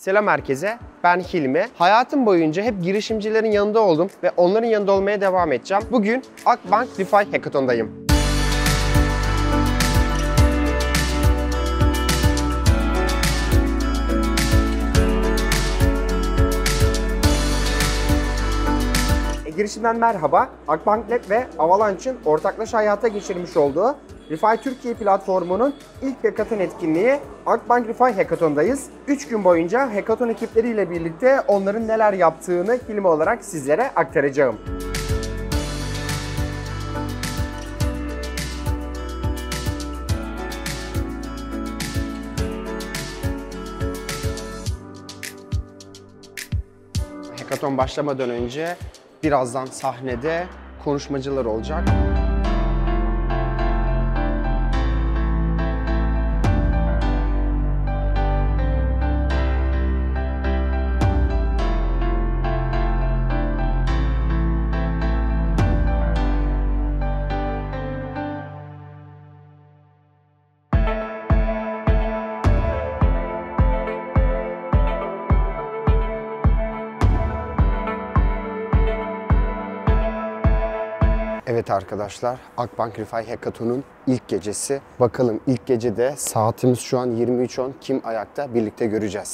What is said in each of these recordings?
Selam herkese, ben Hilmi. Hayatım boyunca hep girişimcilerin yanında oldum ve onların yanında olmaya devam edeceğim. Bugün Akbank DeFi Hackathon'dayım. Girişimden merhaba. Akbank Lab ve Avalanche'ın ortaklaşa hayata geçirmiş olduğu DeFi Türkiye platformunun ilk hackathon etkinliği Akbank DeFi Hackathon'dayız. 3 gün boyunca hackathon ekipleriyle birlikte onların neler yaptığını Hilmi olarak sizlere aktaracağım. Hackathon başlamadan önce birazdan sahnede konuşmacılar olacak. Evet arkadaşlar, Akbank DeFi Hackathon'un ilk gecesi. Bakalım ilk gecede saatimiz şu an 23:10. Kim ayakta birlikte göreceğiz.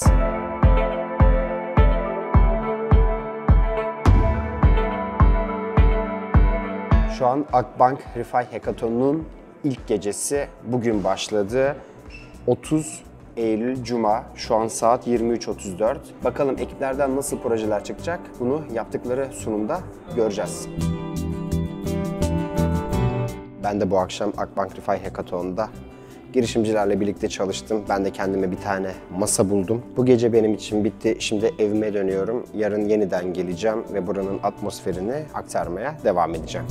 Şu an Akbank DeFi Hackathon'un ilk gecesi bugün başladı. 30 Eylül Cuma. Şu an saat 23:34. Bakalım ekiplerden nasıl projeler çıkacak? Bunu yaptıkları sunumda göreceğiz. Ben de bu akşam Akbank DeFi Hackathon'da girişimcilerle birlikte çalıştım. Ben de kendime bir tane masa buldum. Bu gece benim için bitti. Şimdi evime dönüyorum. Yarın yeniden geleceğim ve buranın atmosferini aktarmaya devam edeceğim.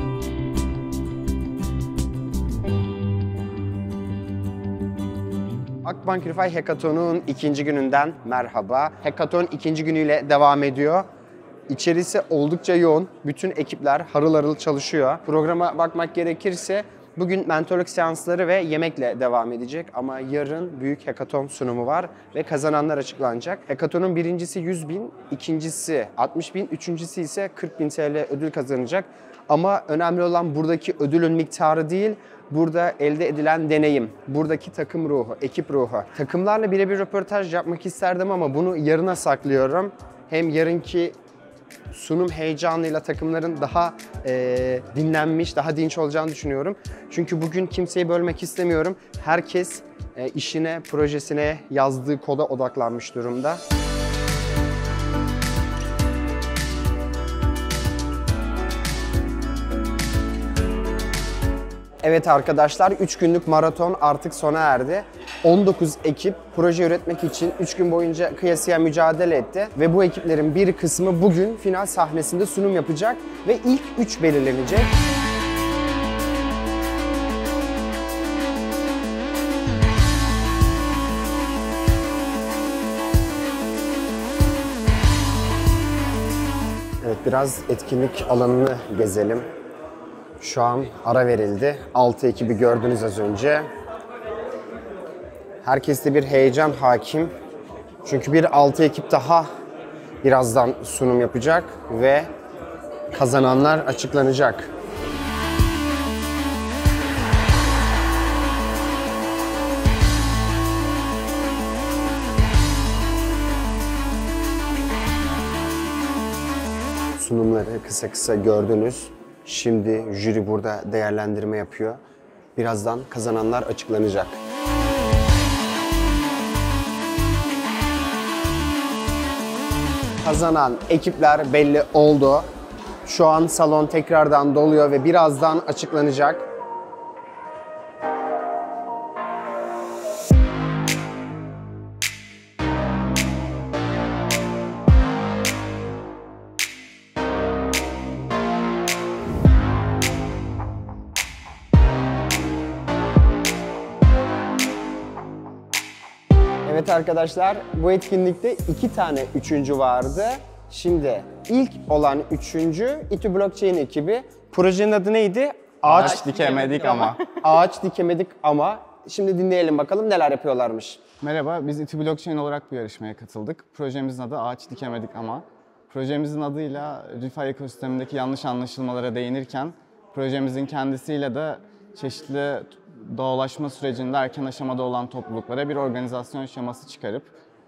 Akbank DeFi Hackathon'un ikinci gününden merhaba. Hackathon ikinci günüyle devam ediyor. İçerisi oldukça yoğun. Bütün ekipler harıl harıl çalışıyor. Programa bakmak gerekirse bugün mentorluk seansları ve yemekle devam edecek. Ama yarın büyük hackathon sunumu var ve kazananlar açıklanacak. Hackathon'un birincisi 100.000, ikincisi 60.000, üçüncüsü ise 40.000 TL ödül kazanacak. Ama önemli olan buradaki ödülün miktarı değil, burada elde edilen deneyim, buradaki takım ruhu, ekip ruhu. Takımlarla birebir röportaj yapmak isterdim ama bunu yarına saklıyorum. Hem yarınki sunum heyecanıyla takımların daha dinlenmiş, daha dinç olacağını düşünüyorum. Çünkü bugün kimseyi bölmek istemiyorum. Herkes işine, projesine, yazdığı koda odaklanmış durumda. Evet arkadaşlar, 3 günlük maraton artık sona erdi. 19 ekip proje üretmek için 3 gün boyunca kıyasıya mücadele etti. Ve bu ekiplerin bir kısmı bugün final sahnesinde sunum yapacak ve ilk 3 belirlenecek. Evet, biraz etkinlik alanını gezelim. Şu an ara verildi. 6 ekibi gördünüz az önce. Herkeste bir heyecan hakim. Çünkü bir 6 ekip daha birazdan sunum yapacak ve kazananlar açıklanacak. Sunumları kısa kısa gördünüz. Şimdi jüri burada değerlendirme yapıyor. Birazdan kazananlar açıklanacak. Kazanan ekipler belli oldu. Şu an salon tekrardan doluyor ve birazdan açıklanacak. Evet arkadaşlar, bu etkinlikte 2 tane üçüncü vardı. Şimdi ilk olan üçüncü İTÜ Blockchain ekibi. Projenin adı neydi? Ağaç dikemedik ama. Ağaç dikemedik ama Şimdi dinleyelim bakalım neler yapıyorlarmış. Merhaba, biz İTÜ Blockchain olarak bu yarışmaya katıldık. Projemizin adı Ağaç Dikemedik Ama. Projemizin adıyla ReFi ekosistemindeki yanlış anlaşılmalara değinirken, projemizin kendisiyle de çeşitli doğalaşma sürecinde erken aşamada olan topluluklara bir organizasyon şeması çıkarıp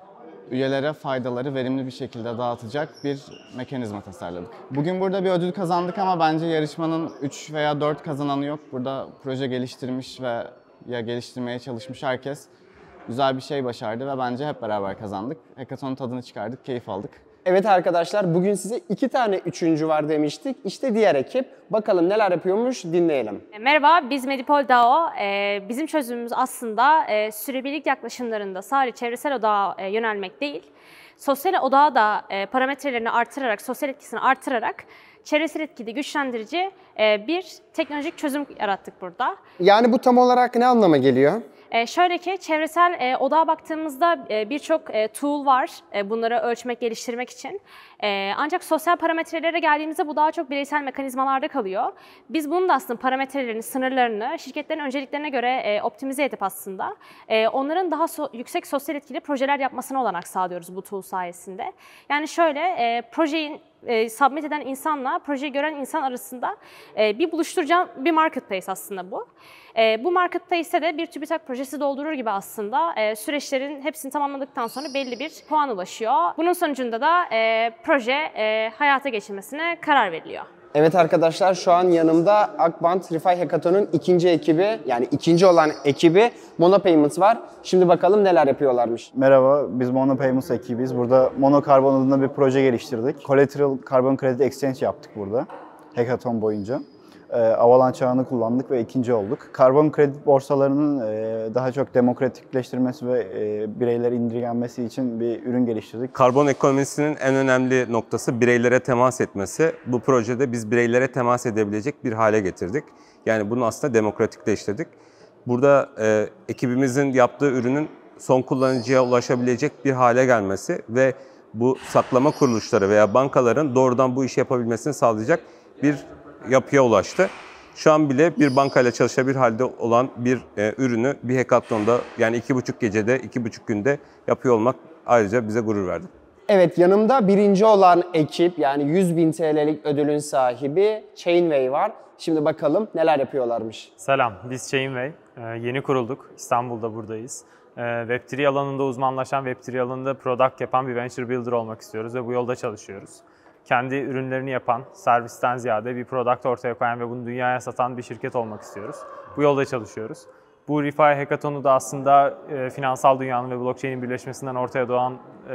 üyelere faydaları verimli bir şekilde dağıtacak bir mekanizma tasarladık. Bugün burada bir ödül kazandık ama bence yarışmanın 3 veya 4 kazananı yok. Burada proje geliştirmiş ve geliştirmeye çalışmış herkes güzel bir şey başardı ve bence hep beraber kazandık. Hackathon'un tadını çıkardık, keyif aldık. Evet arkadaşlar, bugün size 2 tane üçüncü var demiştik. İşte diğer ekip. Bakalım neler yapıyormuş, dinleyelim. Merhaba, biz Medipol DAO. Bizim çözümümüz aslında sürebilirlik yaklaşımlarında sadece çevresel odağa yönelmek değil, sosyal odağa da parametrelerini artırarak, sosyal etkisini artırarak çevresel etkili güçlendirici bir teknolojik çözüm yarattık burada. Yani bu tam olarak ne anlama geliyor? Şöyle ki çevresel odağa baktığımızda birçok tool var bunları ölçmek, geliştirmek için. Ancak sosyal parametrelere geldiğimizde bu daha çok bireysel mekanizmalarda kalıyor. Biz bunun da aslında parametrelerini, sınırlarını şirketlerin önceliklerine göre optimize edip aslında onların daha yüksek sosyal etkili projeler yapmasına olanak sağlıyoruz bu tool sayesinde. Yani şöyle projeyi submit eden insanla projeyi gören insan arasında bir buluşturacağım bir marketplace aslında bu. Bu marketplace'te de bir TÜBİTAK projesi doldurur gibi aslında süreçlerin hepsini tamamladıktan sonra belli bir puan ulaşıyor. Bunun sonucunda da proje hayata geçirmesine karar veriliyor. Evet arkadaşlar, şu an yanımda Akbank ReFi Hackathon'un ikinci ekibi, yani ikinci olan ekibi Monopayments var. Şimdi bakalım neler yapıyorlarmış. Merhaba, biz Monopayments ekibiyiz. Burada Monokarbon adında bir proje geliştirdik. Collateral Carbon Credit Exchange yaptık burada Hackathon boyunca. Avalanche ağını kullandık ve ikinci olduk. Karbon kredi borsalarının daha çok demokratikleştirmesi ve bireylere indirgenmesi için bir ürün geliştirdik. Karbon ekonomisinin en önemli noktası bireylere temas etmesi. Bu projede biz bireylere temas edebilecek bir hale getirdik. Yani bunu aslında demokratikleştirdik. Burada ekibimizin yaptığı ürünün son kullanıcıya ulaşabilecek bir hale gelmesi ve bu saklama kuruluşları veya bankaların doğrudan bu işi yapabilmesini sağlayacak bir yapıya ulaştı. Şu an bile bir bankayla çalışabilir halde olan bir ürünü bir hackathon'da, yani 2,5 gecede, 2,5 günde yapıyor olmak ayrıca bize gurur verdi. Evet, yanımda birinci olan ekip, yani 100.000 TL'lik ödülün sahibi Chainway var. Şimdi bakalım neler yapıyorlarmış. Selam, biz Chainway. Yeni kurulduk, İstanbul'da buradayız. Web3 alanında uzmanlaşan, Web3 alanında product yapan bir venture builder olmak istiyoruz ve bu yolda çalışıyoruz. Kendi ürünlerini yapan, servisten ziyade bir product ortaya koyan ve bunu dünyaya satan bir şirket olmak istiyoruz. Bu yolda çalışıyoruz. Bu ReFi Hackathon'u da aslında finansal dünyanın ve blockchain'in birleşmesinden ortaya doğan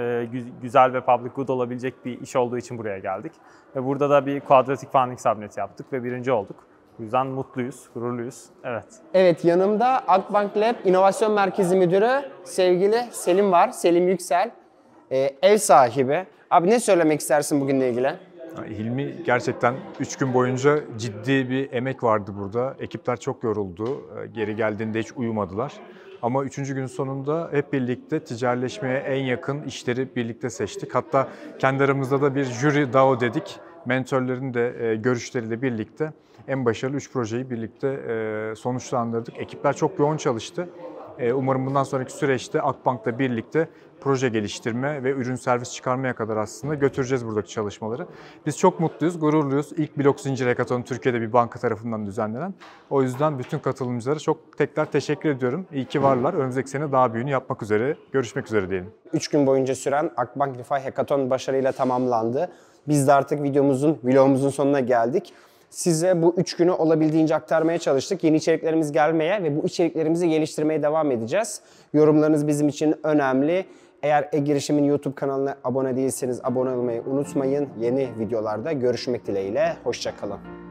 güzel ve public good olabilecek bir iş olduğu için buraya geldik. Ve burada da bir Quadratic Funding Summit yaptık ve birinci olduk. Bu yüzden mutluyuz, gururluyuz. Evet. Evet, yanımda Akbank Lab İnovasyon Merkezi Müdürü sevgili Selim var. Selim Yüksel, ev sahibi. Abi ne söylemek istersin bugünle ilgili? Hilmi, gerçekten 3 gün boyunca ciddi bir emek vardı burada. Ekipler çok yoruldu. Geri geldiğinde hiç uyumadılar. Ama 3. gün sonunda hep birlikte ticarileşmeye en yakın işleri birlikte seçtik. Hatta kendi aramızda da bir jüri DAO dedik. Mentörlerin de görüşleriyle birlikte en başarılı 3 projeyi birlikte sonuçlandırdık. Ekipler çok yoğun çalıştı. Umarım bundan sonraki süreçte Akbank'la birlikte proje geliştirme ve ürün servis çıkarmaya kadar aslında götüreceğiz buradaki çalışmaları. Biz çok mutluyuz, gururluyuz. İlk blok zincir hackathonu Türkiye'de bir banka tarafından düzenlenen. O yüzden bütün katılımcılara çok tekrar teşekkür ediyorum. İyi ki varlar. Önümüzdeki sene daha büyüğünü yapmak üzere, görüşmek üzere diyelim. 3 gün boyunca süren Akbank ReFi Hackathon başarıyla tamamlandı. Biz de artık vlogumuzun sonuna geldik. Size bu 3 günü olabildiğince aktarmaya çalıştık. Yeni içeriklerimiz gelmeye ve bu içeriklerimizi geliştirmeye devam edeceğiz. Yorumlarınız bizim için önemli. Eğer e-girişimin YouTube kanalına abone değilseniz abone olmayı unutmayın. Yeni videolarda görüşmek dileğiyle. Hoşça kalın.